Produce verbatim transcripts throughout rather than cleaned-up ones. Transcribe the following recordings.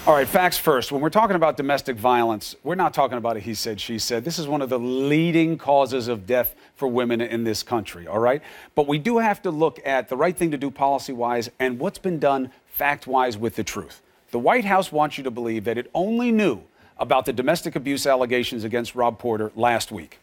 All right, facts first. When we're talking about domestic violence, we're not talking about a he said, she said. This is one of the leading causes of death for women in this country, all right? But we do have to look at the right thing to do policy-wise and what's been done fact-wise with the truth. The White House wants you to believe that it only knew about the domestic abuse allegations against Rob Porter last week.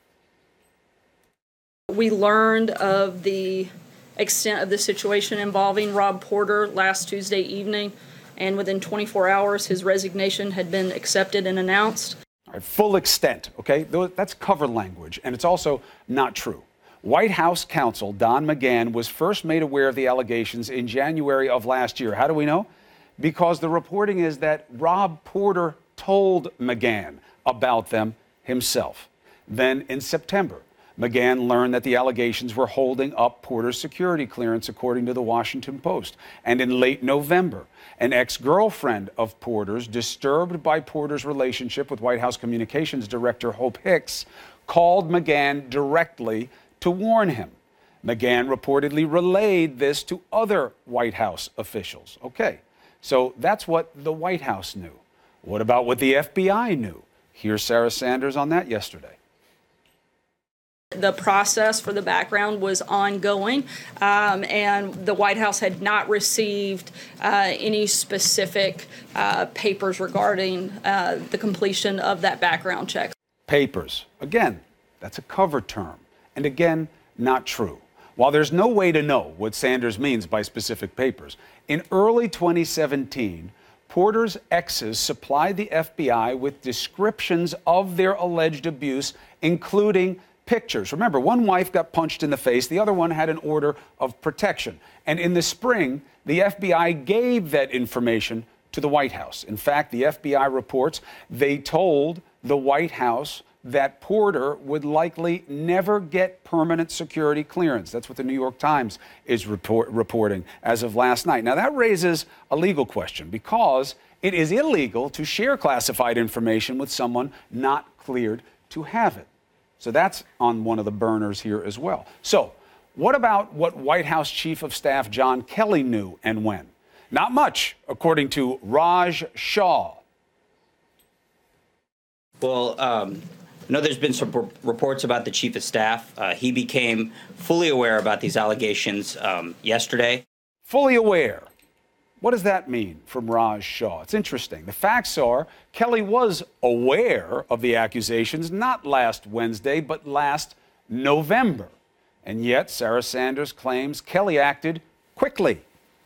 We learned of the extent of the situation involving Rob Porter last Tuesday evening, and within twenty-four hours, his resignation had been accepted and announced. All right, full extent, okay? That's cover language, and it's also not true. White House counsel Don McGahn was first made aware of the allegations in January of last year. How do we know? Because the reporting is that Rob Porter told McGahn about them himself. Then in September, McGahn learned that the allegations were holding up Porter's security clearance, according to the Washington Post. And in late November, an ex-girlfriend of Porter's, disturbed by Porter's relationship with White House Communications Director Hope Hicks, called McGahn directly to warn him. McGahn reportedly relayed this to other White House officials. Okay, so that's what the White House knew. What about what the F B I knew? Here's Sarah Sanders on that yesterday. The process for the background was ongoing, um, and the White House had not received uh, any specific uh, papers regarding uh, the completion of that background check. Papers. Again, that's a cover term. And again, not true. While there's no way to know what Sanders means by specific papers, in early twenty seventeen, Porter's exes supplied the F B I with descriptions of their alleged abuse, including pictures. Remember, one wife got punched in the face. The other one had an order of protection. And in the spring, the F B I gave that information to the White House. In fact, the F B I reports they told the White House that Porter would likely never get permanent security clearance. That's what the New York Times is report, reporting as of last night. Now, that raises a legal question because it is illegal to share classified information with someone not cleared to have it. So that's on one of the burners here as well. So what about what White House Chief of Staff John Kelly knew and when? Not much, according to Raj Shah. Well, um, I know there's been some reports about the Chief of Staff. Uh, he became fully aware about these allegations um, yesterday. Fully aware. What does that mean from Raj Shah? It's interesting. The facts are Kelly was aware of the accusations not last Wednesday, but last November. And yet, Sarah Sanders claims Kelly acted quickly.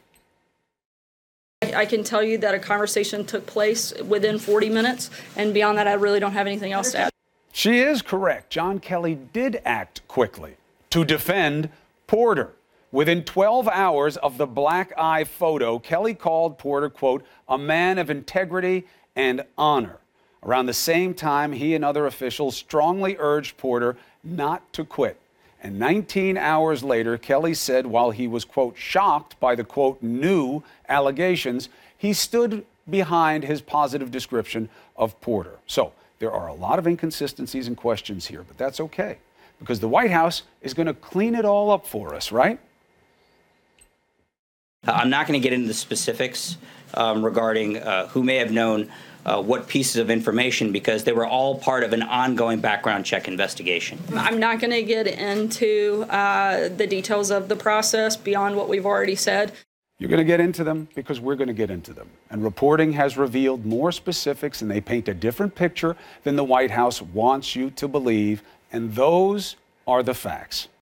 I can tell you that a conversation took place within forty minutes, and beyond that, I really don't have anything else to add. She is correct. John Kelly did act quickly to defend Porter. Within twelve hours of the black eye photo, Kelly called Porter, quote, a man of integrity and honor. Around the same time, he and other officials strongly urged Porter not to quit. And nineteen hours later, Kelly said while he was, quote, shocked by the, quote, new allegations, he stood behind his positive description of Porter. So there are a lot of inconsistencies and questions here, but that's okay because the White House is going to clean it all up for us, right? I'm not going to get into the specifics um, regarding uh, who may have known uh, what pieces of information because they were all part of an ongoing background check investigation. I'm not going to get into uh, the details of the process beyond what we've already said. You're going to get into them because we're going to get into them. And reporting has revealed more specifics, and they paint a different picture than the White House wants you to believe. And those are the facts.